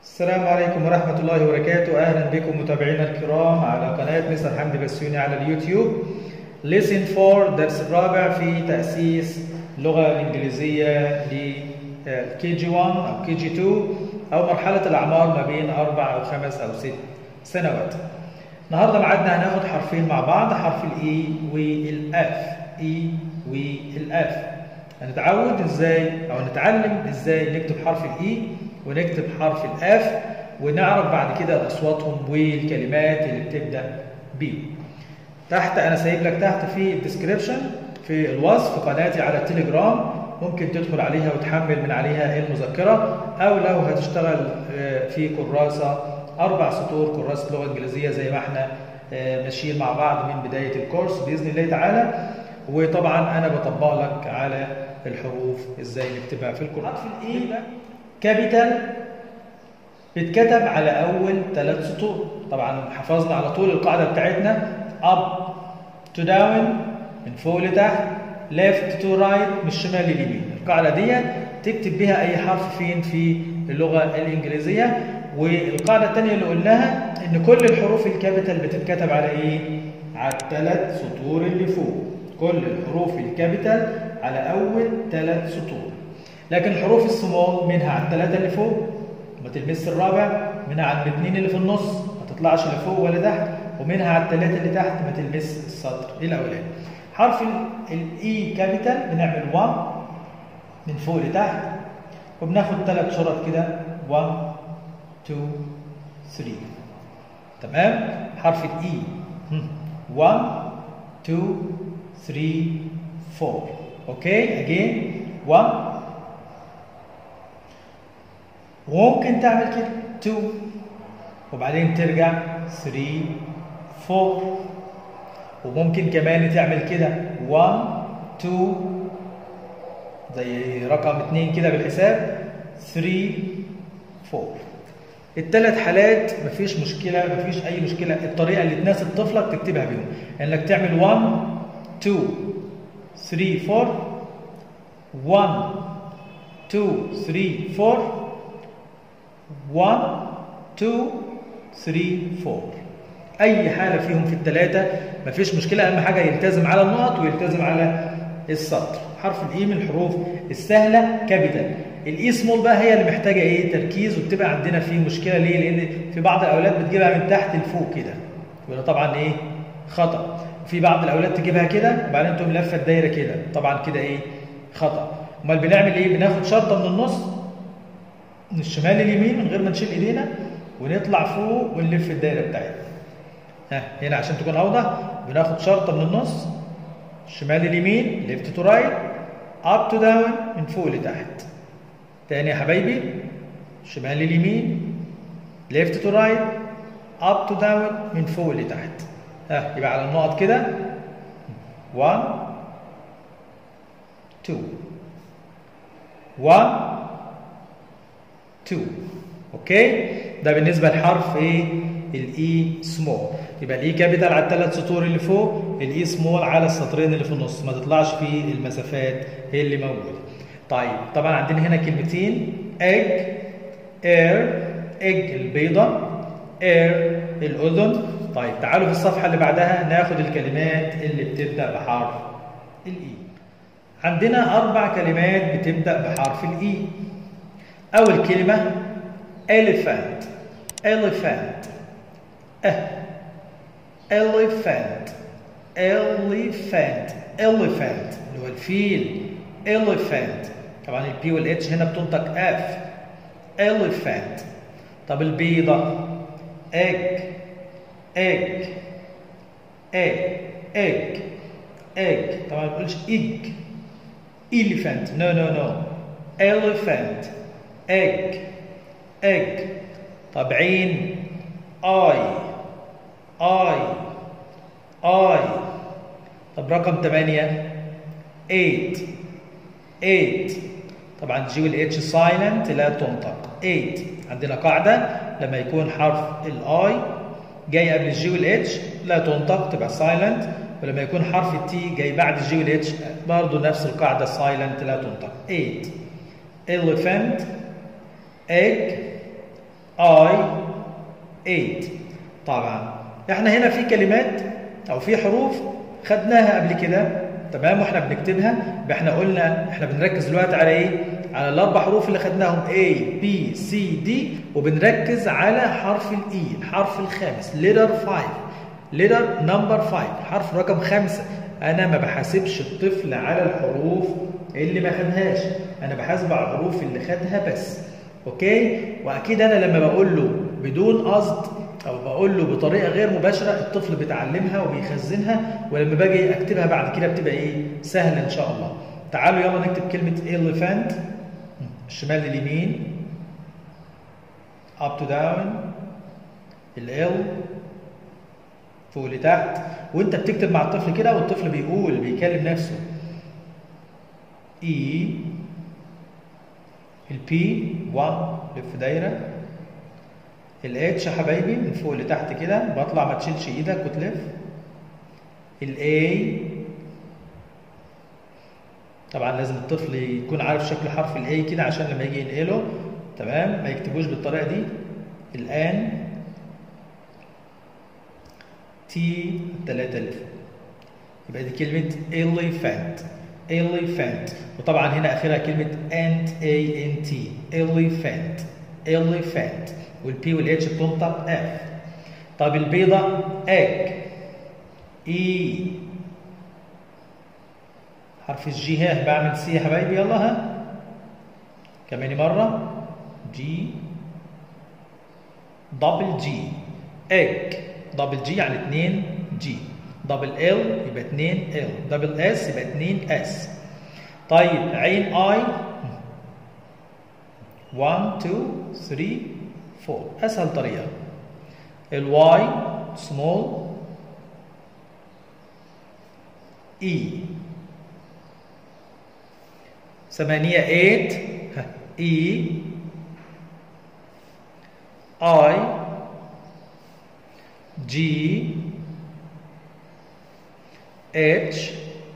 السلام عليكم ورحمة الله وبركاته. أهلا بكم متابعينا الكرام على قناة مستر حمدي بسيوني على اليوتيوب. Listen 4 درس الرابع في تأسيس اللغة الإنجليزية لكي جي 1 أو كي جي 2 أو مرحلة الأعمار ما بين 4 أو 5 أو 6 سنوات. النهارده معادنا هناخد حرفين مع بعض، حرف الإي والإف. إي والإف. هنتعود إزاي أو نتعلم إزاي نكتب حرف الإي ونكتب حرف الإف، ونعرف بعد كده أصواتهم والكلمات اللي بتبدأ بيهم. تحت أنا سايب لك تحت في الديسكريبشن في الوصف قناتي على التليجرام، ممكن تدخل عليها وتحمل من عليها المذكرة، أو لو هتشتغل في كراسة 4 سطور، كراسة لغة إنجليزية زي ما احنا ماشيين مع بعض من بداية الكورس بإذن الله تعالى. وطبعا أنا بطبق لك على الحروف إزاي نكتبها في الكورس. حرف الإي كابيتال بيتكتب على أول 3 سطور. طبعا حفظنا على طول القاعدة بتاعتنا up to down، من فوق لتحت، left to right، من الشمال لليمين. القاعدة دي تكتب بها أي حرف فين في اللغة الإنجليزية. والقاعدة الثانية اللي قلناها إن كل الحروف الكابيتال بتتكتب على إيه؟ على ال3 سطور اللي فوق. كل الحروف الكابيتال على أول 3 سطور. لكن الحروف السمول منها على ال3 اللي فوق ما تلمس الرابع، منها على ال2 اللي في النص ما تطلعش لفوق ولا تحت، ومنها على ال3 اللي تحت ما تلمس السطر الاولاني. حرف الاي كابيتال بنعمل 1 من فوق لتحت، وبناخد 3 شرط كده 1 2 3. تمام؟ حرف الاي 1 2 3 4. اوكي؟ اجين 1. وممكن تعمل كده 2 وبعدين ترجع 3 4. وممكن كمان تعمل كده 1 2 زي رقم 2 كده بالحساب 3 4. ال3 حالات مفيش مشكله، مفيش اي مشكله. الطريقه اللي تناسب طفلك تكتبها بيهم، انك تعمل 1 2 3 4 1 2 3 4 1 2 3 4. أي حالة فيهم في ال3 مفيش مشكلة، أهم حاجة يلتزم على النقط ويلتزم على السطر. حرف الإي من الحروف السهلة كابيتال. الإي سمول بقى هي اللي محتاجة إيه؟ تركيز، وبتبقى عندنا فيه مشكلة. ليه؟ لأن في بعض الأولاد بتجيبها من تحت لفوق كده، وده طبعا إيه؟ خطأ. في بعض الأولاد تجيبها كده وبعدين تقوم لفة الدايرة كده، طبعا كده إيه؟ خطأ. أمال بنعمل إيه؟ بناخد شرطة من النص من الشمال لليمين من غير ما نشيل ايدينا، ونطلع فوق ونلف الدايره بتاعتنا. هنا عشان تكون اوضح بناخد شرطه من النص، شمال لليمين، ليفت تو رايت، اب تو داون، من فوق لتحت. تاني يا حبايبي، شمال لليمين، ليفت تو رايت، اب تو داون، من فوق لتحت. يبقى على النقط كده 1 2 1 2. اوكي؟ ده بالنسبه لحرف ايه؟ الاي سمول. يبقى الاي كابيتال على ال3 سطور اللي فوق، الاي سمول على السطرين اللي في النص، ما تطلعش في المسافات اللي موجوده. طيب طبعا عندنا هنا كلمتين ايج اير. ايج البيضه، اير الاذن. طيب تعالوا في الصفحه اللي بعدها ناخد الكلمات اللي بتبدا بحرف الاي. عندنا 4 كلمات بتبدا بحرف الاي. أول كلمة elephant. elephant elephant elephant elephant اللي هو الفيل. elephant طبعا البي والاتش هنا بتنطق اف. elephant. طب البيضة egg egg egg egg egg. طبعا ما بنقولش egg elephant. no no no elephant egg egg. طب عين eye eye eye. طب رقم 8 8 8. طبعا الجي والاتش سايلنت لا تنطق 8. عندنا قاعده لما يكون حرف الاي جاي قبل الجي والاتش لا تنطق تبقى سايلنت، ولما يكون حرف التي جاي بعد الجي والاتش برضه نفس القاعده سايلنت لا تنطق 8. elephant egg I ate. طبعا احنا هنا في كلمات او في حروف خدناها قبل كده، تمام، واحنا بنكتبها. احنا قلنا احنا بنركز دلوقتي على ايه؟ على الاربع حروف اللي خدناهم A B C D، وبنركز على حرف الاي، الحرف الخامس، letter 5، letter number 5، حرف رقم 5. انا ما بحاسبش الطفل على الحروف اللي ما خدهاش، انا بحاسب على الحروف اللي خدها بس. اوكي؟ واكيد انا لما بقول له بدون قصد او بقول له بطريقه غير مباشره، الطفل بيتعلمها وبيخزنها، ولما باجي اكتبها بعد كده بتبقى ايه؟ سهله ان شاء الله. تعالوا يلا نكتب كلمه elephant، الشمال لليمين، up to down، ال فوق لتحت، وانت بتكتب مع الطفل كده والطفل بيقول بيكلم نفسه. E، البي 1 لف دايره، الاتش يا حبايبي من فوق لتحت كده بطلع، ما تشيلش ايدك وتلف. الاي طبعا لازم الطفل يكون عارف شكل حرف الاي كده عشان لما يجي ينقله تمام ما يكتبوش بالطريقه دي. الان تي 3 لف، يبقى دي كلمه elephant، elephant. وطبعا هنا اخرها كلمه ant a n t، elephant، elephant، والبي والاتش بتنطق اف. طب البيضه egg، اي، حرف الجي ها بعمل سي يا حبايبي، يلا ها كمان مره، جي دبل جي، egg دبل جي يعني 2 جي، دبل ال يبقى 2 ال، دبل اس يبقى 2 اس. طيب عين اي 1 2 3 4، اسهل طريقه. الواي سمول، اي 8 8 اي، اي جي اتش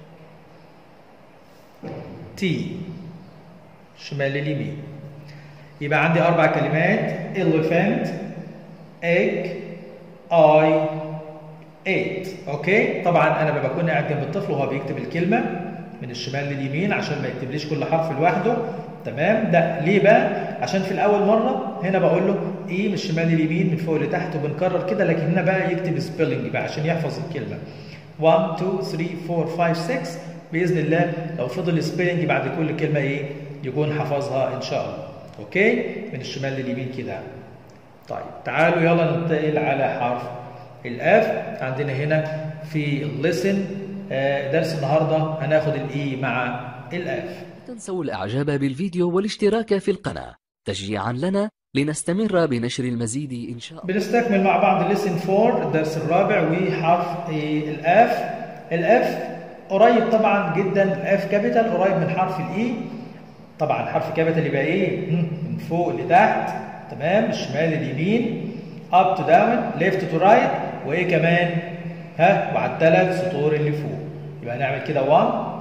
تي، شمال اليمين. يبقى عندي 4 كلمات: elephant، egg، I ate. اوكي؟ طبعا انا بكون قاعد جنب الطفل وهو بيكتب الكلمه من الشمال لليمين عشان ما يكتبليش كل حرف لوحده، تمام؟ ده ليه بقى؟ عشان في الاول مره هنا بقول له ايه من الشمال لليمين من فوق لتحت وبنكرر كده، لكن هنا بقى يكتب سبيلنج بقى عشان يحفظ الكلمه. 1 2 3 4 5 6 باذن الله لو فضل سبيلنج بعد كل كلمه ايه؟ يكون حفظها ان شاء الله. اوكي؟ من الشمال لليمين كده. طيب تعالوا يلا ننتقل على حرف الاف. عندنا هنا في الليسن درس النهارده هناخد الاي مع الاف. لا تنسوا الاعجاب بالفيديو والاشتراك في القناة تشجيعا لنا لنستمر بنشر المزيد ان شاء الله. بنستكمل مع بعض الليسن 4 الدرس الرابع وحرف الاف. الاف قريب طبعا جدا، الاف كابيتال قريب من حرف الاي. طبعا حرف كابيتال يبقى ايه؟ من فوق لتحت، تمام؟ الشمال لليمين، up to down، left to right، وايه كمان؟ ها وعلى الثلاث سطور اللي فوق. يبقى نعمل كده 1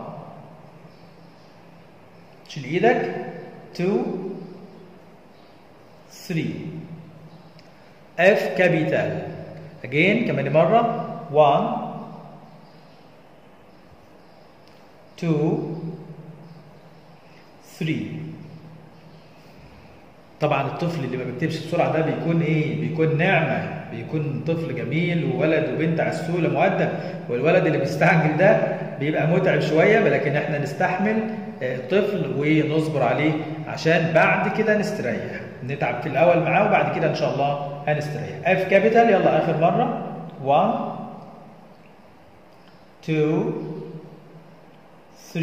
تشيل ايدك، 2 3 F كابيتال again كمان مرة، 1 2 3. طبعا الطفل اللي ما بيكتبش بسرعه ده بيكون ايه؟ بيكون نعمه، بيكون طفل جميل وولد وبنت عسوله مؤدب، والولد اللي بيستعجل ده بيبقى متعب شويه، ولكن احنا نستحمل طفل ونصبر عليه عشان بعد كده نستريح. نتعب في الاول معاه وبعد كده ان شاء الله هنستريح. اف كابيتال يلا اخر مره، 1 2 3.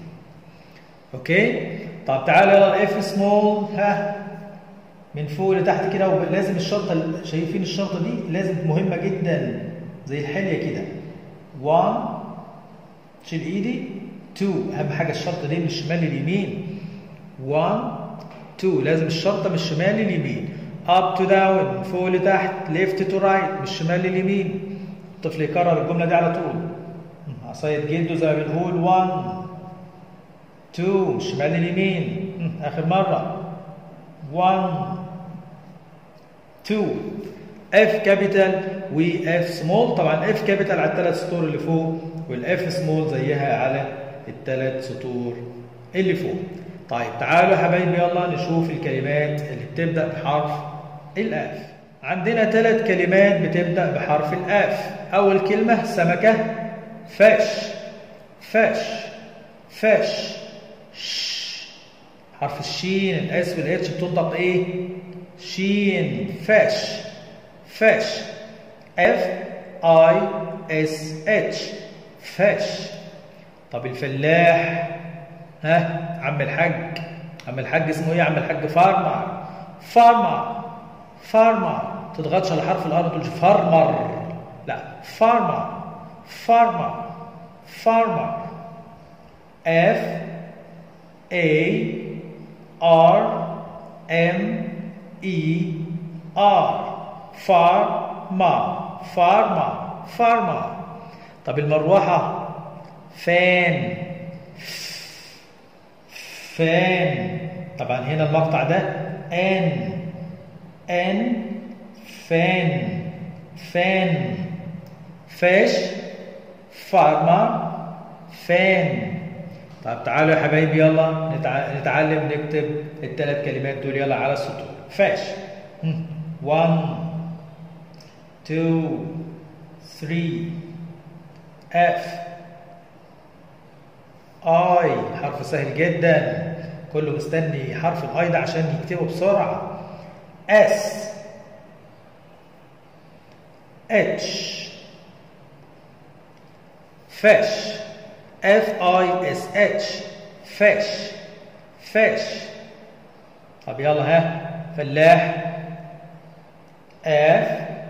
اوكي؟ طب تعالى يلا الاف سمول، ها من فوق لتحت كده، ولازم الشرطه، شايفين الشرطه دي لازم مهمه جدا زي الحليه كده. 1 شيل ايدي، 2 اهم حاجه الشرطه دي من الشمال لليمين، 1 2 لازم الشرطه من الشمال لليمين، up to down من فوق لتحت، left to right من الشمال لليمين. الطفل يكرر الجمله دي على طول، عصايه جلده زي ما بنقول، 1 2 من الشمال لليمين. اخر مره 1 2 F كابيتال و F سمول. طبعا F كابيتال على الثلاث سطور اللي فوق والF سمول زيها على الثلاث سطور اللي فوق. طيب تعالوا يا حبايبي يلا نشوف الكلمات اللي بتبدأ بحرف الآف. عندنا 3 كلمات بتبدأ بحرف الآف. أول كلمة سمكة فاش فاش فاش. حرف الشين الاس والاتش بتنطق ايه؟ شين فاش فاش. اف اي اس اتش فاش. طب الفلاح ها عم الحاج، عم الحاج اسمه ايه يا عم الحاج؟ فارمر فارمر فارمر. ما تضغطش على حرف الار وتقولش فارمر، لا فارمر فارمر فارمر. اف اي ار ام اي ار فارمر فارمر فارمر. طب المروحة فان فان. طبعا هنا المقطع ده ان فان فان. فاش فارمر فان. طب تعالوا يا حبايبي يلا نتعلم نكتب الثلاث كلمات دول يلا على السطور. فاش 1 2 3 F I حرف سهل جدا، كله مستني حرف الاي ده عشان يكتبه بسرعة. S H فاش F I S H فاش فاش. طب يلا ها فلاح F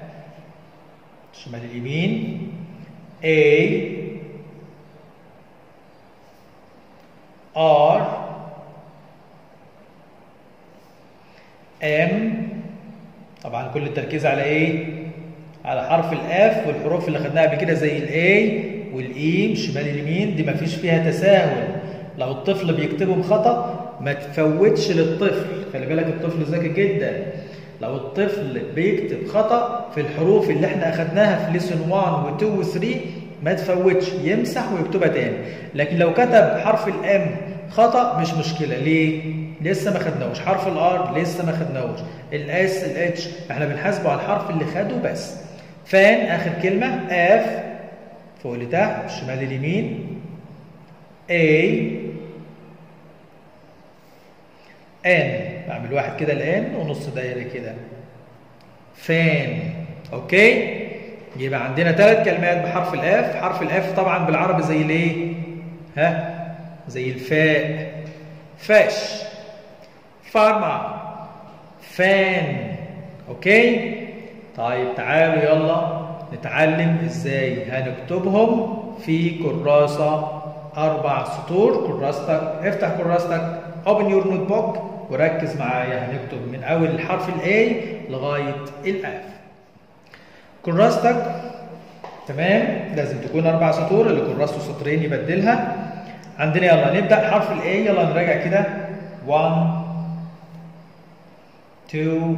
شمال اليمين A R M. طبعا كل التركيز على ايه؟ على حرف الاف والحروف اللي خدناها قبل كده زي الاي والاي شمال اليمين دي مفيش فيها تساهل. لو الطفل بيكتبهم خطأ ما تفوتش للطفل، خلي بالك الطفل ذكي جدا. لو الطفل بيكتب خطأ في الحروف اللي احنا اخدناها في ليسون 1 و2 و3 ما تفوتش، يمسح ويكتبها تاني. لكن لو كتب حرف الام خطأ مش مشكلة، ليه؟ لسه ما خدناهوش. حرف الار لسه ما خدناهوش. الاس الاتش احنا بنحاسبه على الحرف اللي خده بس. فان اخر كلمة اف فوق لتحت شمال اليمين A N بعمل واحد كده الان ونص دايره كده فان. اوكي يبقى عندنا 3 كلمات بحرف الاف. حرف الاف طبعا بالعربي زي الايه؟ ها زي الفاء فاش فارما فان. اوكي طيب تعالوا يلا نتعلم ازاي هنكتبهم في كراسة 4 سطور. كراستك افتح كراستك open your notebook وركز معايا. هنكتب من اول الحرف الاي لغاية الاف. كراستك تمام لازم تكون 4 سطور، اللي كراسته سطرين يبدلها. عندنا يلا نبدأ حرف الاي. يلا نراجع كده 1 2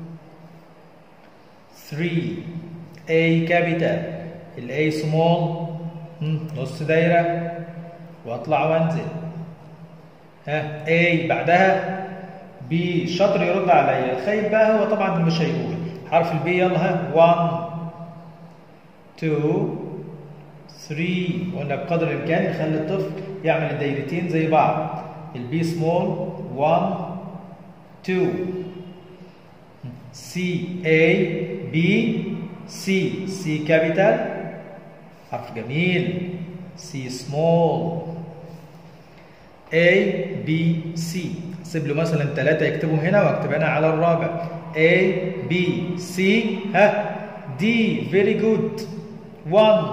3 A capital ال A small نص دايرة واطلع وانزل. ها A بعدها B شاطر يرد عليا. الخايب بقى هو طبعا مش هيقول حرف البي. يلا ها 1 2 3. قلنا بقدر الامكان نخلي الطفل يعمل الدايرتين زي بعض. البي سمول 1 2 C A B سي سي كابيتال حرف جميل. سي سمول A B C. سيب له مثلا 3 يكتبهم هنا واكتب انا على الرابع A B C. ها D very good 1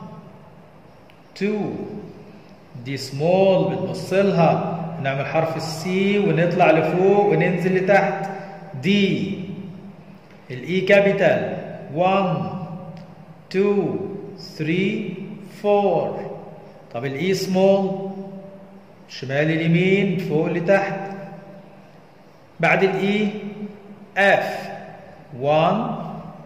2. دي سمول بنبص لها نعمل حرف السي ونطلع لفوق وننزل لتحت. دي الاي كابيتال 1 2 3 4. طب الاي سمول شمال اليمين فوق لتحت. بعد الاي اف 1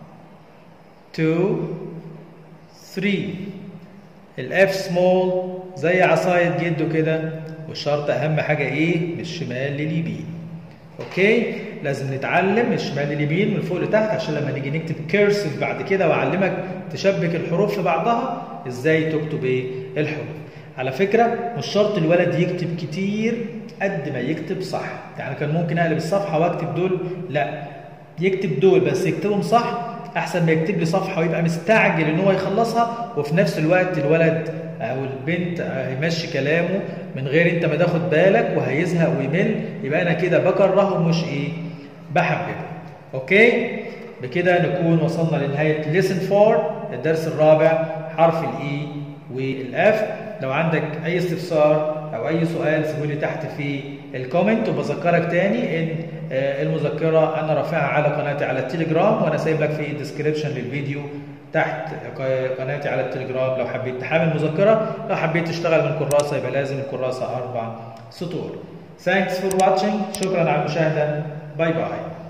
2 3. الاف سمول زي عصاية جده كده، والشرط اهم حاجة ايه؟ من الشمال لليمين. اوكي؟ لازم نتعلم من الشمال لليمين من فوق لتحت عشان لما نيجي نكتب كيرسيف بعد كده واعلمك تشبك الحروف في بعضها ازاي تكتب ايه؟ الحروف. على فكرة مش شرط الولد يكتب كتير قد ما يكتب صح، يعني كان ممكن اقلب الصفحة واكتب دول، لا، يكتب دول بس يكتبهم صح احسن ما يكتب لي صفحة ويبقى مستعجل ان هو يخلصها وفي نفس الوقت الولد او البنت هيمشي كلامه من غير انت ما تاخد بالك وهيزهق ويمل، يبقى انا كده بكرهه مش ايه؟ بحببه. اوكي؟ بكده نكون وصلنا لنهاية lesson 4 الدرس الرابع حرف الاي والاف. لو عندك اي استفسار او اي سؤال سيبولي تحت في الكومنت، وبذكرك تاني ان المذكرة انا رافعها على قناتي على التليجرام، وانا سايب لك في الديسكريبشن للفيديو تحت قناتي على التليجرام لو حبيت تحمل مذكرة. لو حبيت تشتغل من كراسة يبقى لازم الكراسة 4 سطور. Thanks for watching. شكرا على المشاهدة. باي باي.